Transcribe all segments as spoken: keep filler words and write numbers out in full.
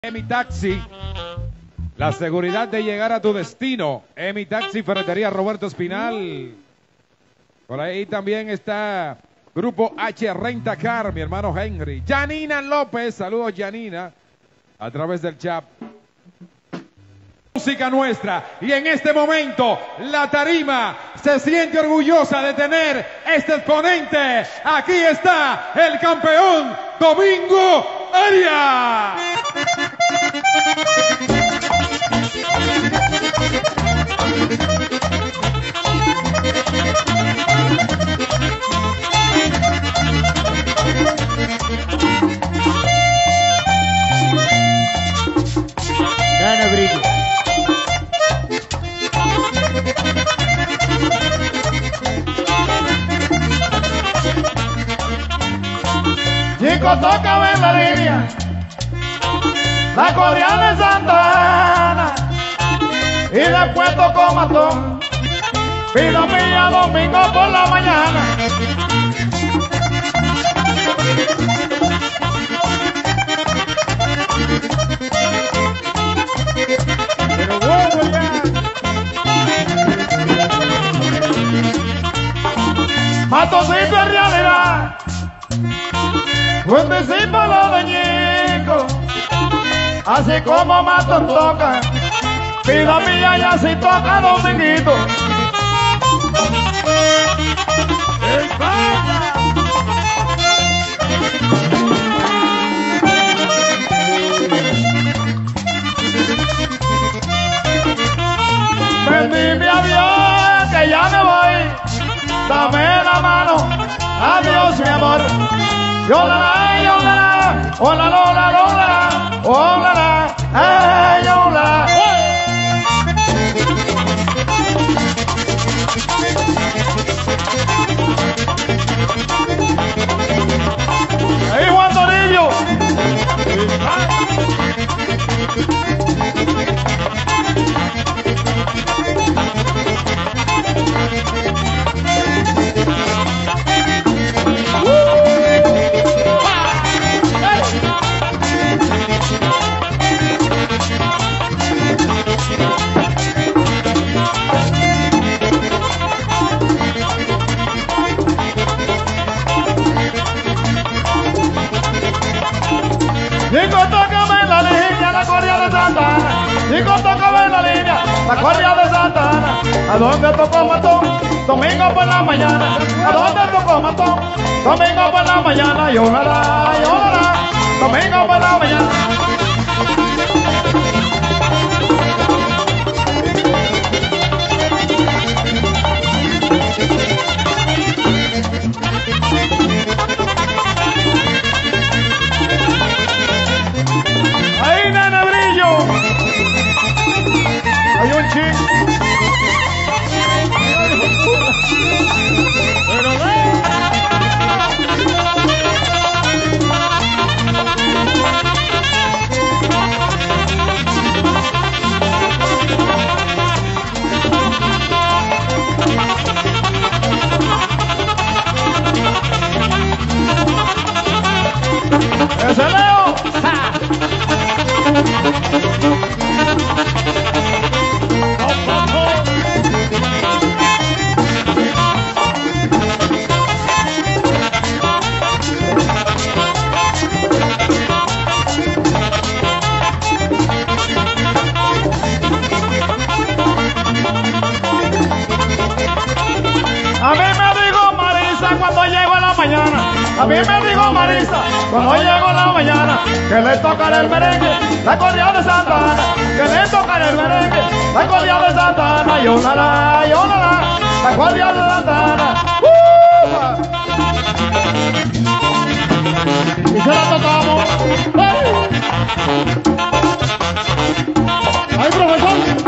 Emi Taxi, la seguridad de llegar a tu destino. Emi Taxi, Ferretería Roberto Espinal. Por ahí también está Grupo H Renta Car, mi hermano Henry. Janina López, saludos Janina, a través del chat. Música nuestra, y en este momento la tarima se siente orgullosa de tener este exponente. Aquí está el campeón Domingo Arias. Gana brillo. Chico, toca en la línea, la Coreana de Santa Ana, y después tocó Matón, pido mía domingo por la mañana. Pero bueno ya. Matoncito en realidad un discípulo de Ñico, así como Matón toca, vida mía y así toca Dominguito. ¡Ey, pasa! Bendime a Dios que ya me voy, dame la mano, adiós mi amor. Yola, yola, hola, lola, lola, hola, eh, yola. Ahí Juan Torillo. Chico, tócame en la línea, la Corea de Santa Ana. Chico, tócame en la línea, la Corea de Santa Ana. ¿A dónde tocó Matón? Domingo por la mañana. ¿A dónde tocó Matón? Domingo por la mañana. Llorará, llorará. Domingo por la mañana. ¡Ahí, nene brillo! Hay un chico. Pero ve. ¡Ese Leo! ¡Ja! A mí me dijo Marisa cuando llego en la mañana. A mí me dijo Marisa cuando llego en la mañana que le tocará el merengue, la Corea de Santa Ana. Que le tocará el merengue, la Corea de Santa Ana. Yolala, yolala, la Corea de Santa Ana. ¡Uh! Y se la tocamos. ¡Ay! ¡Ay, profesor!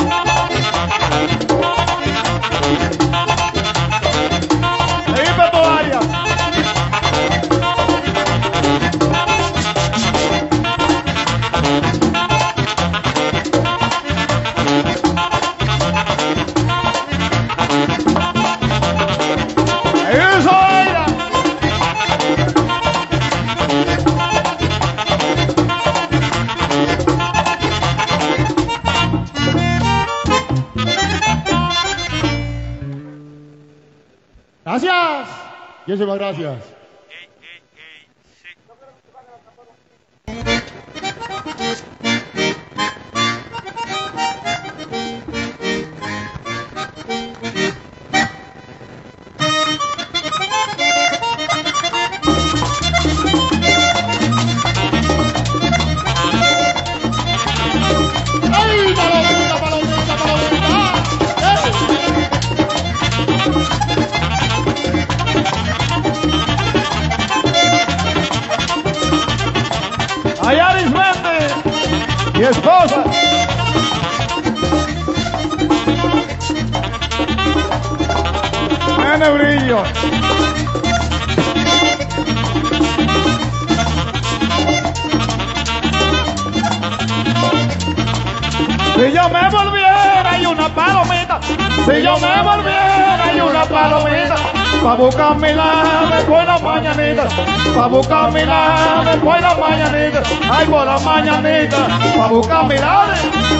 Eso era. Gracias. Muchísimas gracias. ¡Ay, palomita, palomita, palomita! ¡Eh! ¡Ay, Arismendi! ¡Mi esposa! ¡Nene Brillo! Si yo me volviera y una palomita, si yo me volviera y una palomita, pa' buscar mi lado después la mañanita, pa' buscar mi lado después la mañanita, ay por la mañanita, pa' buscar mi lado.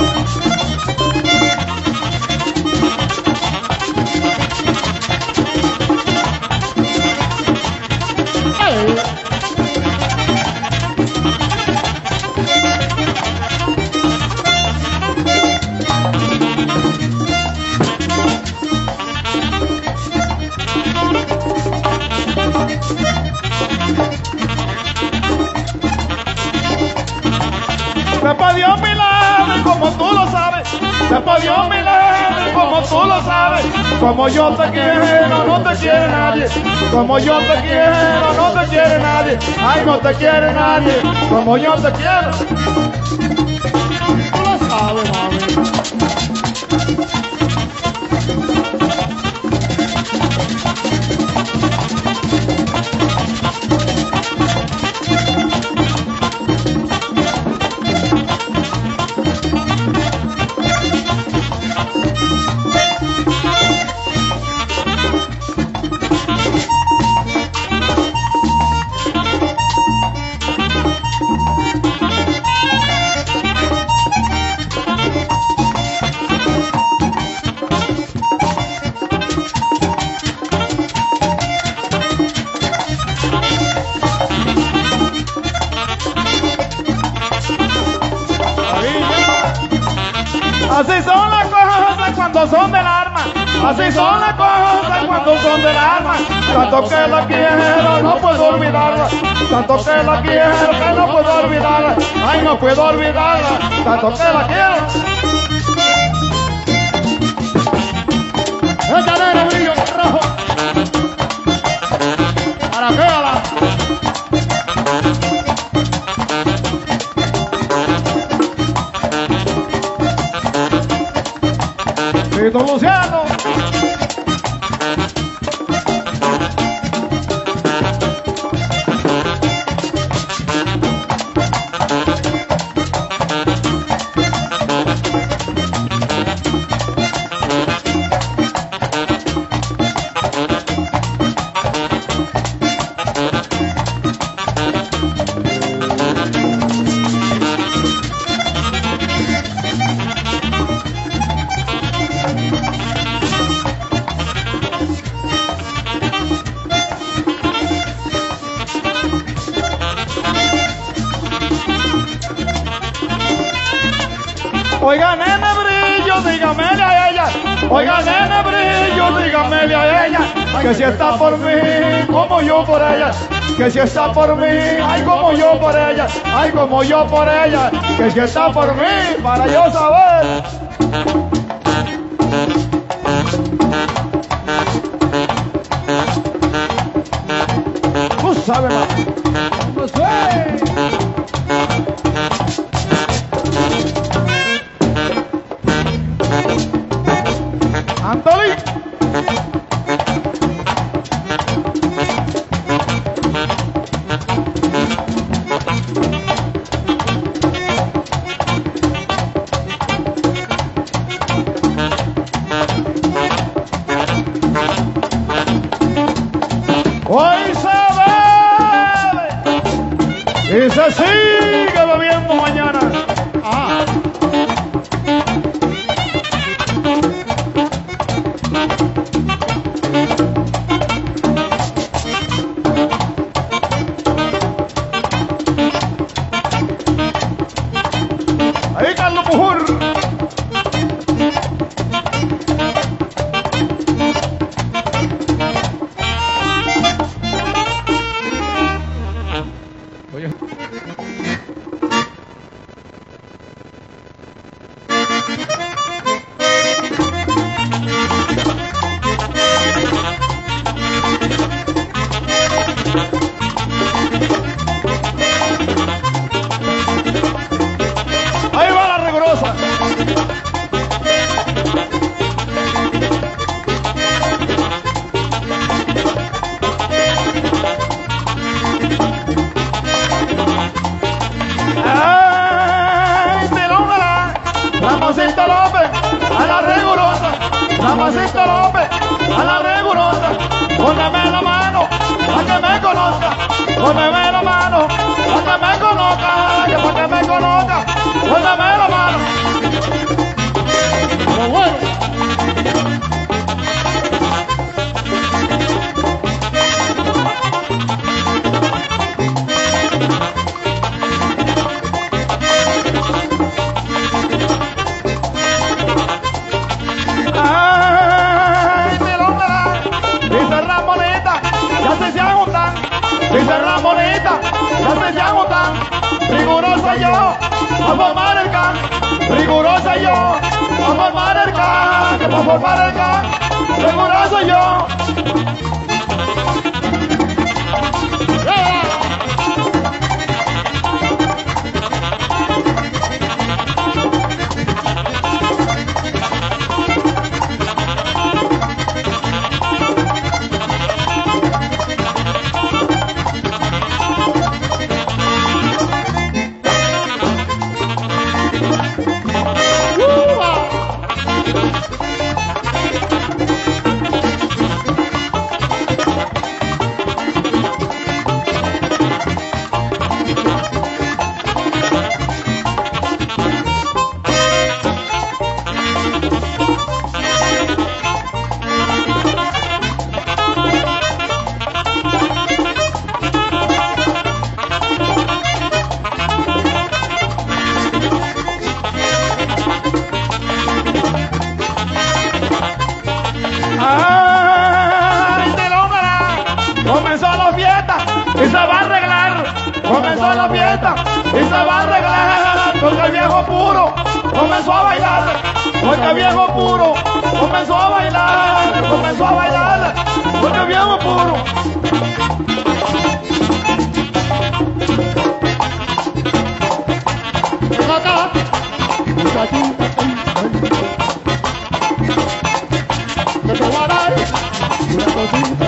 Sepa Dios mi lado, como tú lo sabes. Sepa Dios mi lado, como tú lo sabes. Como yo te quiero, no te quiere nadie. Como yo te quiero, no te quiere nadie. Ay, no te quiere nadie. Como yo te quiero. Tú lo sabes, mami. Así son las cosas cuando son del alma. Así son las cosas cuando son del alma. Tanto que la quiero, no puedo olvidarla. Tanto que la quiero, que no puedo olvidarla. Ay, no puedo olvidarla. Tanto que la quiero. Échale el brillo, carajo. ¿Para qué, ala? Tito Luciano. Oiga, nene Brillo, dígamele a ella. Oiga, nene Brillo, dígamele a ella. Que si está por mí, como yo por ella. Que si está por mí, ay, como yo por ella. Ay, como yo por ella. Que si está por mí, para yo saber. Tú sabes más. No sé. Antolí. Hoy se bebe y Ramoncito López, a la rigurosa. Ramoncito López, a la rigurosa. Póngame la mano, para que me conozca. Póngame la mano, para que me conozca. Que para que me conozca. Póngame la mano. Pero bueno. Dice Ramonita, ya se llaman, rigurosa yo, a formar el can, rigurosa yo, a formar el can, que para formar el can, rigurosa yo. Y se va a arreglar, comenzó la fiesta y se va a arreglar, porque el viejo puro comenzó a bailar, porque el viejo puro comenzó a bailar, comenzó a bailar, porque el viejo puro. Ven acá, muchachita, que te voy a dar una cosita.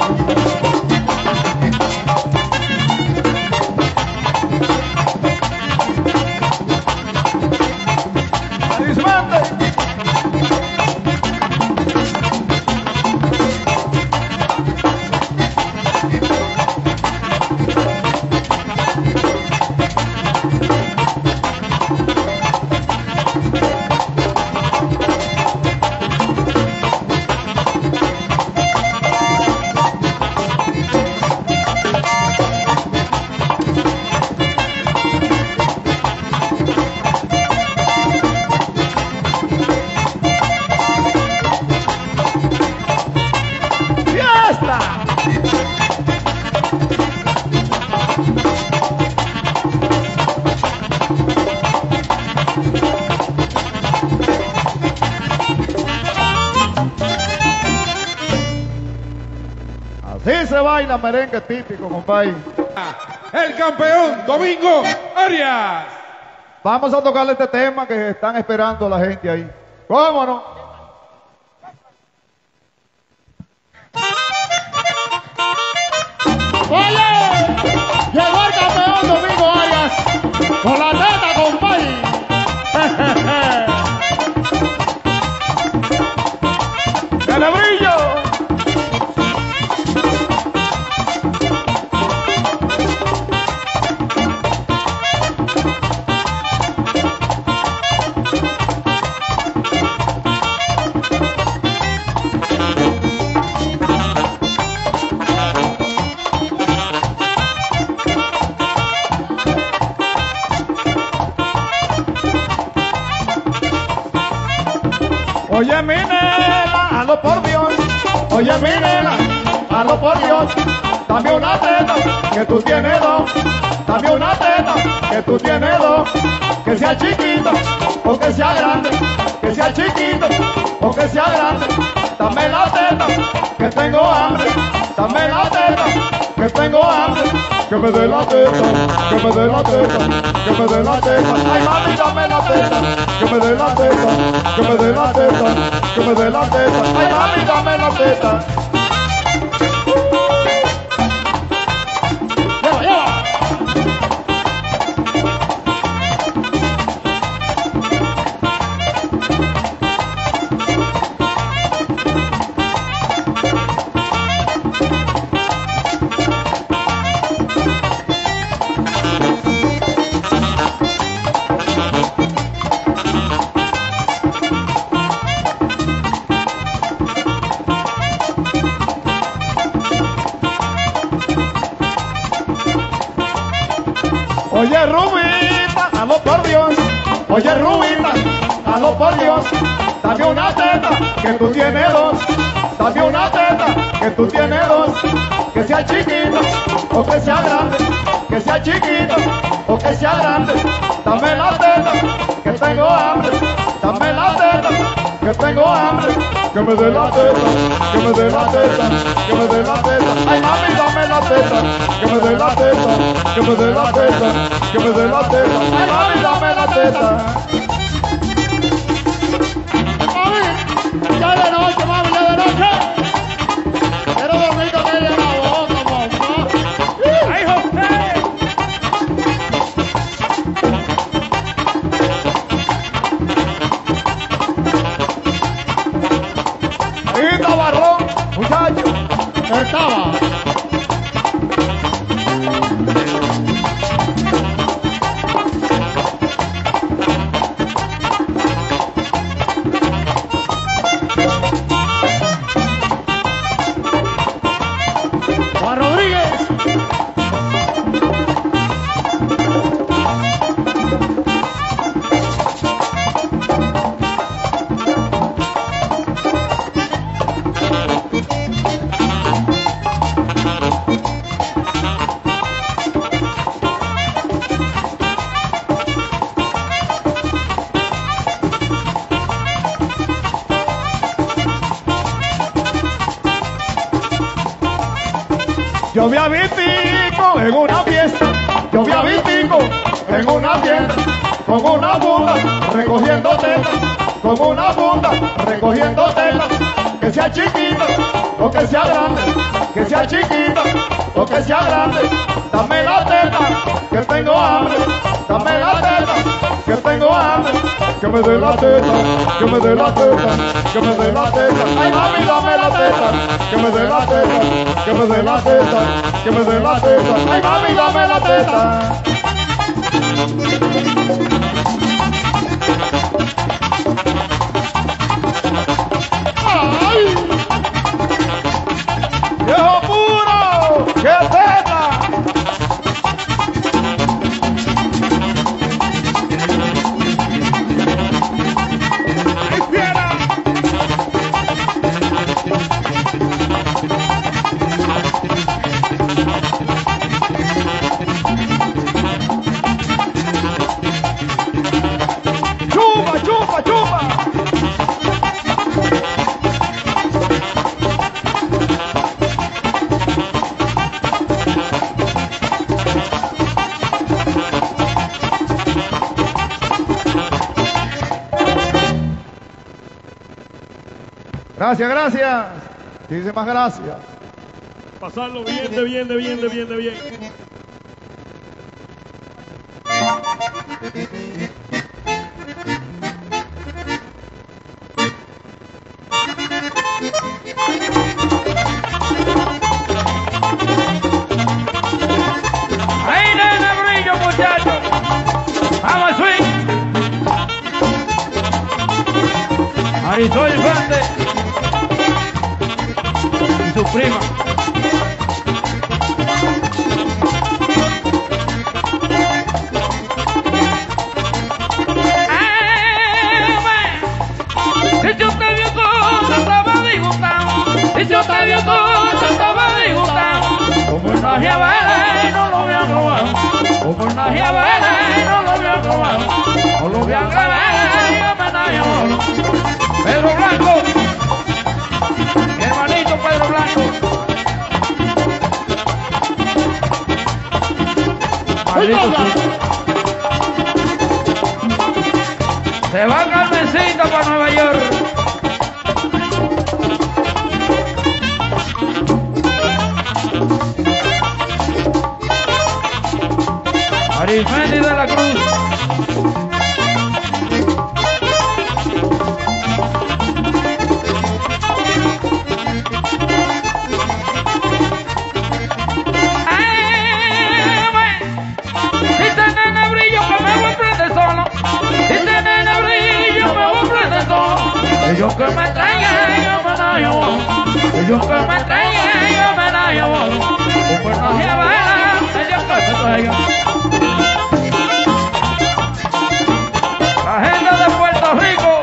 Así se baila merengue típico, compadre. El campeón Domingo Arias. Vamos a tocarle este tema que están esperando la gente ahí. ¿Cómo no? Oye, llegó el campeón Domingo Arias con la teta, compadre. ¡Que le brillo! Oye mi nena, hazlo por Dios. Oye mi nena, hazlo por Dios. Dame una teta, que tú tienes dos. Dame una teta, que tú tienes dos. Que sea chiquita o que sea grande. Que sea chiquita o que sea grande. Dame la teta, que tengo hambre. Dame la teta, que tengo hambre. Que me dé la teta, que me dé la teta, que me dé la teta. Ay mami, dame la teta, que me dé la teta, que me dé la teta, que me dé la teta. Ay mami, dame la teta. Lleva, lleva. Oye Rubita, aló por Dios. Oye Rubita, aló por Dios. Dame una teta, que tú tienes dos. Dame una teta, que tú tienes dos. Que sea chiquita o que sea grande. Que sea chiquita o que sea grande. Dame la teta, que tengo hambre. Dame la teta, que tengo hambre. Que me dé la teta, que me dé la teta, que me dé la teta. Ay mami, dame la teta, que me dé la teta, que me dé la teta, que me dé la teta. Ay mami, dame la teta. Mami, ya de noche, mami, ya de noche. Quiero dormir con ella en la boca, mamá. Ay, José. Ahí está Barrón, muchacho. Estaba. Juan Rodríguez. Yo vi a Vitico en una fiesta, yo vi a Vitico en una fiesta, con una funda recogiendo tela, con una funda recogiendo tela, que sea chiquita o que sea grande, que sea chiquita o que sea grande, dame la teta, que tengo hambre, dame la teta, que tengo hambre, que me dé la teta, que me dé la teta, que me dé la teta, ay mami dame la teta, que me dé la teta, que me dé la teta, que me dé la teta, ay mami dame la teta. Ay, viejo puro, qué teta. Ay fiera. Chupa, chupa, chupa. Gracias, gracias. Dice más gracias. Pasarlo bien, de bien, de bien, de bien, de bien. ¡Ahí nene brillo, muchachos! ¡Vamos, swing! Marisol Infante y su prima. Si yo te vio todo, estaba disgustado. Si yo te vio todo, estaba disgustado. Homenaje a Vélez, no lo habían robado. Homenaje a Vélez, no lo habían robado. No lo habían robado y homenaje a Bolo. Pedro Blanco, mi hermanito Pedro Blanco. Maldito sí. Se va Carmencita para Nueva York. Arismendi de la Cruz. Si te nene brillo que me voy a prender solo. que me traigan homenaje a vos. Ellos que me traigan homenaje a vos. Homenaje a Vela, ellos que me traigan. La gente de Puerto Rico.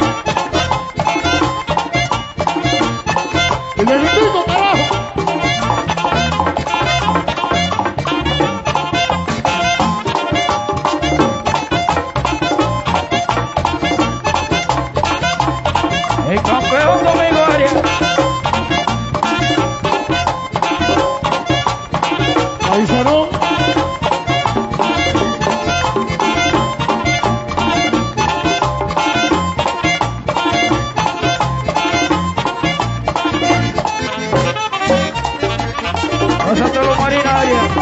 ¡Y le invito, carajo! El campeón Domingo Arias. Ahí sonó. Pásatelo, Marina Arias.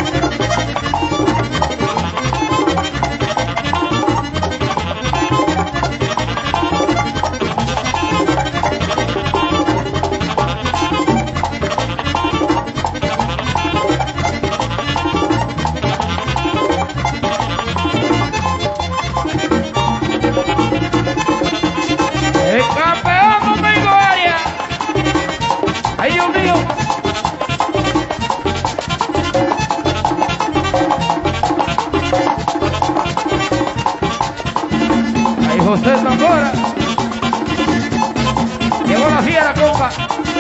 El campeón Domingo Arias. Ay, Dios mío. Ay, José Zambora. Llegó la fiera, compa.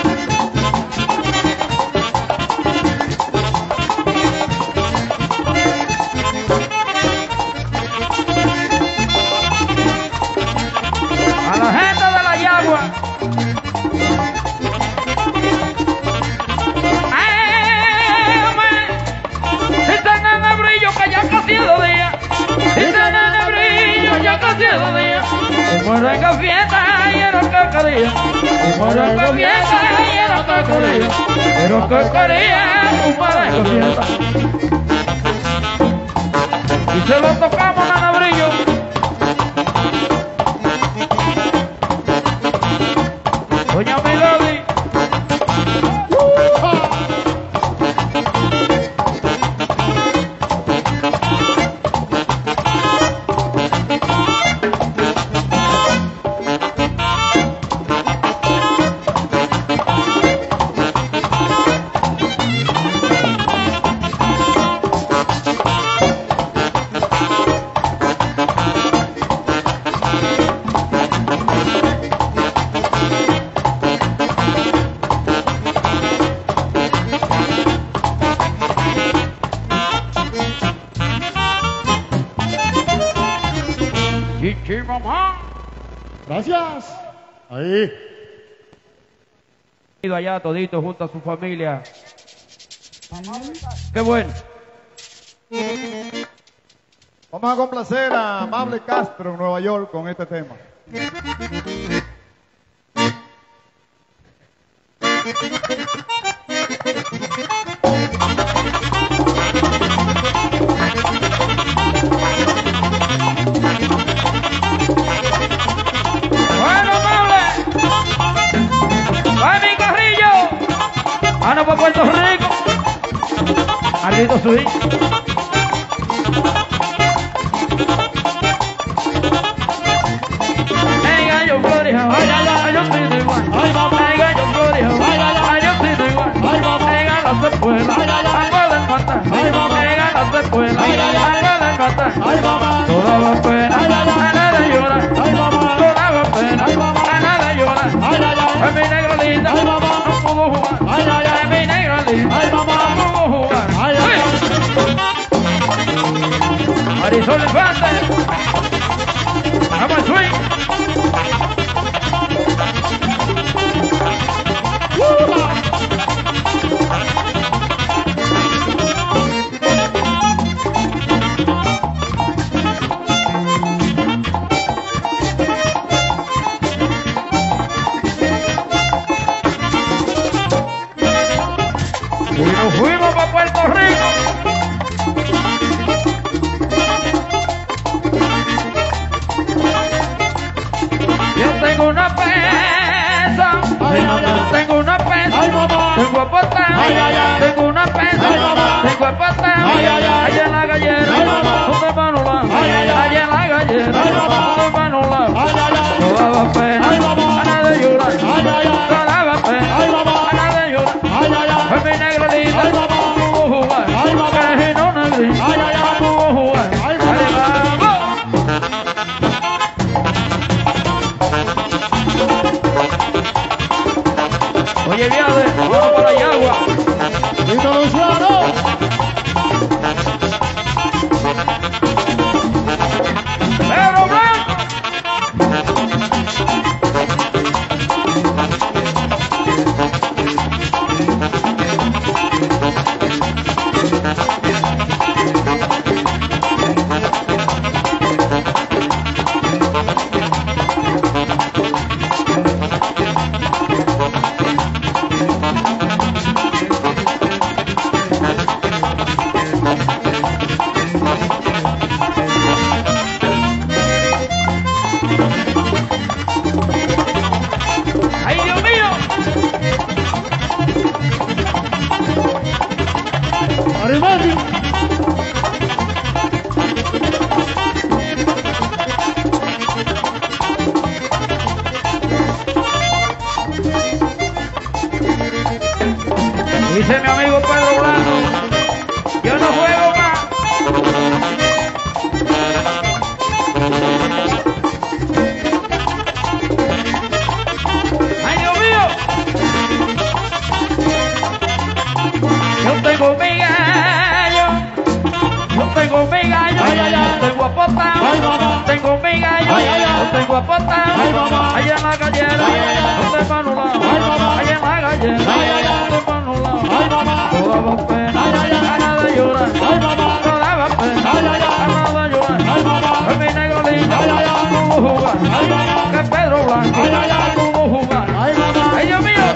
A la gente de la Yagua. Ay, hombre. Si tienen el brillo que ya casi es de día. Si tienen el brillo ya casi es de día. Y mueren que fiesta y era que quería. Y mueren que fiesta y era que quería. Pero que quería un padre que fiesta. Y se lo tocamos a brillo. Doña Milady. Chichi mamá. Gracias. Ahí. Ido allá todito junto a su familia. Qué bueno. Vamos a complacer a Amable Castro en Nueva York con este tema. Bueno, Amable. Va mi carrillo. Mano para Puerto Rico. Maldito Sui. Hey, gallo Florida. Ay, ay, ay, yo estoy de igual. Ay, mamá. Hey, gallo Florida. Ay, ay, ay, yo estoy de igual. Ay, mamá. Hey, ganas de puebla. Ay, ay, ay, algo de matar. Ay, mamá. Hey, ganas de puebla. Ay, ay, ay, algo de matar. Ay, mamá. Toda la pena. Ay, ay, ay, nada llorar. Ay, mamá. Toda la pena. Ay, mamá. Nada llorar. Ay, ay, ay. Ay, mi negro linda. Ay, mamá. No puedo jugar. Ay, ay, ay. Mi negro linda. Ay, mamá. No puedo jugar. Ay, ay, ay. Marisol Infante. Vamos al swing. Y nos fuimos para Puerto Rico. Yo tengo una pesa, Ay, mamá. tengo una pesa, Ay, mamá. tengo apostar, Ay, ay, ay. tengo una pesa, Ay, mamá. tengo apostar, Ay, ay, ay. allá en la gallera, Ay, mamá. donde Manolá, Ay, ay, ay. allá en la gallera, Ay, mamá. donde Manolá, Ay, ay, ay. toda la pena, Ay, mamá. a nada de tengo apostado, Ay, mamá. allá en la gallera, Ay, ay, ay. donde Manula, Ay, mamá. allá en la gallera, Ay, ay, ay. donde Manula, Ay, mamá. no daba pena, Ay, ay, ay. ganas de llorar, Ay, mamá. no daba pena, Ay, ay, ay. ganas de llorar, Ay, mamá. con mi negro lindo, Ay, ay, ay. no hubo jugar, Ay, mamá. que Pedro Blanco, Ay, ay, ay. no hubo jugar, Ay, mamá. ay, Dios mío.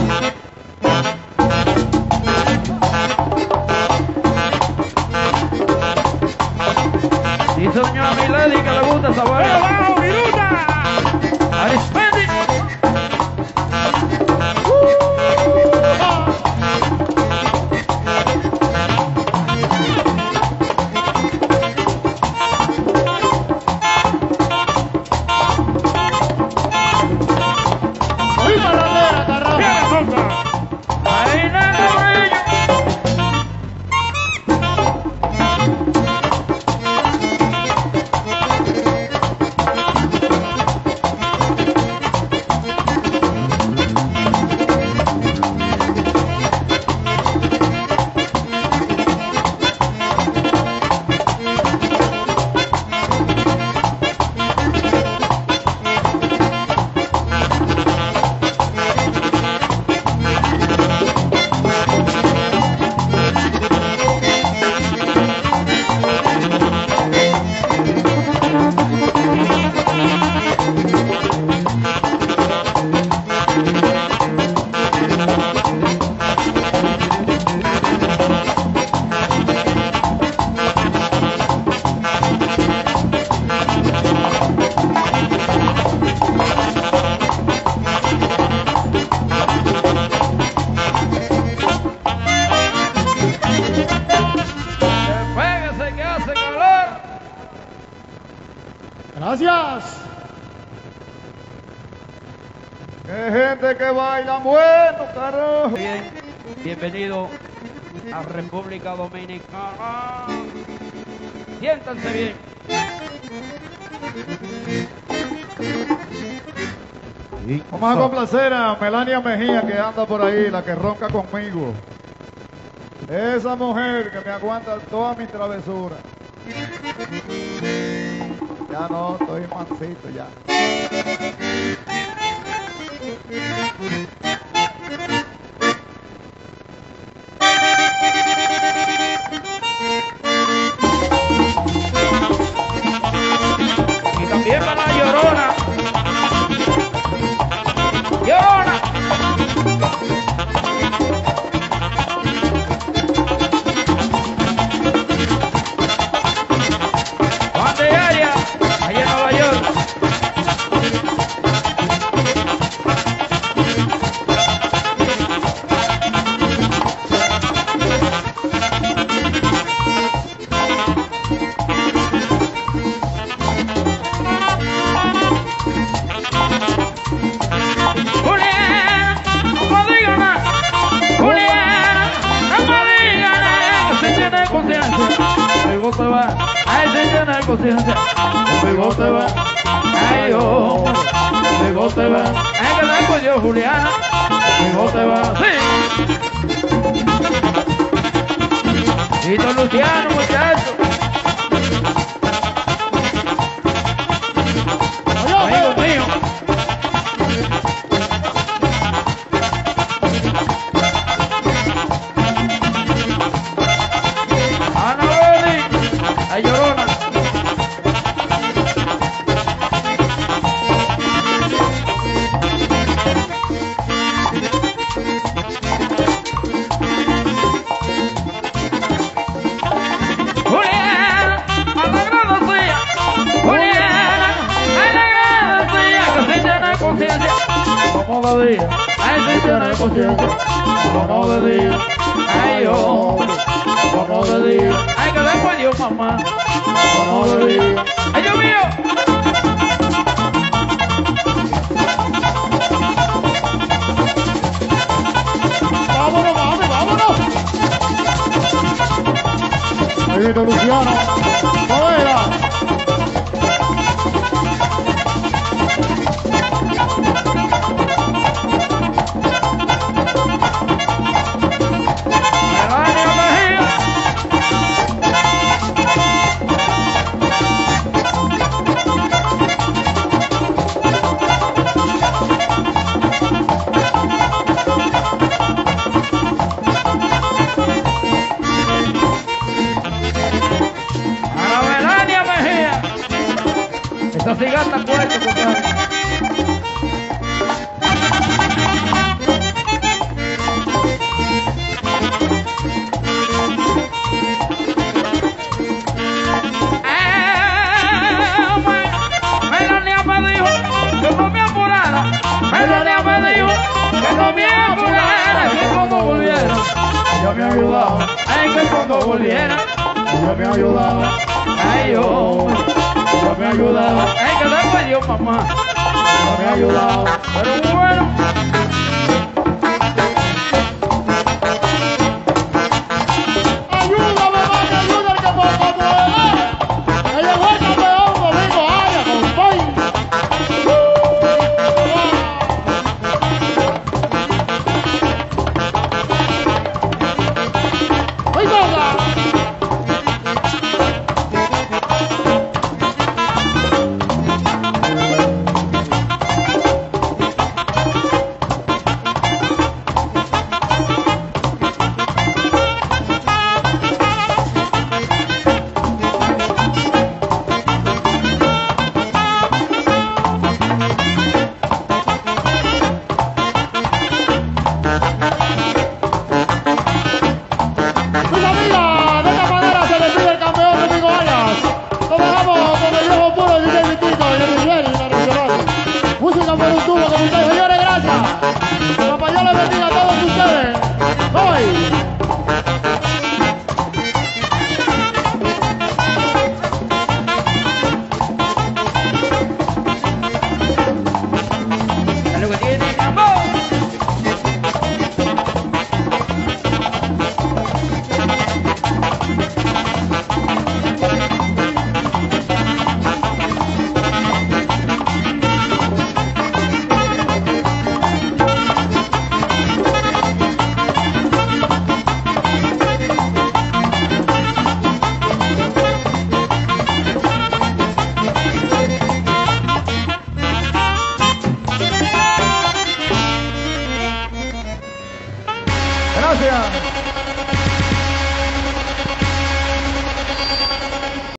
Y soñó a mi lady que le gusta esa vaina. ¡Vamos, Viruta! Arismendi. Ay, maradera, caramba. ¡Viene, Sonsa! Ahí nada, brillo. Despégase que hace calor. Gracias. Qué gente que baila bueno, carajo. Bien, bienvenido a República Dominicana. Siéntanse bien. Vamos a complacer a Melania Mejía que anda por ahí, la que ronca conmigo. Esa mujer que me aguanta toda mi travesura. Ya no, estoy mansito ya. Y también para la Llorona. Llorona. Juan de Aria, allá en Nueva York. Juliana, no me diga nada. Juliana, no me diga nada. Si tiene conciencia, conmigo se va. Ay, si tiene conciencia, conmigo se va. Ay, oh, conmigo se va. Ay, que la cogió Juliana, conmigo se va. Sí. Y don Luciano, muchacho. Amigo mío. Ana Beli, la Llorona. Juliana, a la agradecida. Juliana, a la agradecida. Que si tiene conciencia, como de día. Ay, si tiene conciencia, como de día. Ay, oh, como de día. Ay, que después Dios, mamá, como de día. Ay, Dios mío. Vámonos, vámonos, vámonos. Ahí viene Luciano. ¿Cómo era? Melania Mejía. gata cuesta, compadre. Melania me dijo que no me apurara, Melania me dijo que no me apurara, que cuando volviera, yo me ayudaba, ay, que cuando volviera, yo me ayudaba, ay, yo, yo me ayudaba, ay, que después yo, mamá, yo me ayudaba, pero bueno. Ayúdame, mamá, que ayuda el que por controlar. Que llegó el campeón Domingo Arias con Boy. ¡Ay, cosa! Mis amigas, de esta manera se despide el campeón Domingo Arias. Nos dejamos con el viejo puro D J Vitito y el Miguel y la regional. Música por un tubo con ustedes, señores, gracias. Papá, Dios les bendiga a todos ustedes. Hoy. Es lo que tiene amor. Gracias.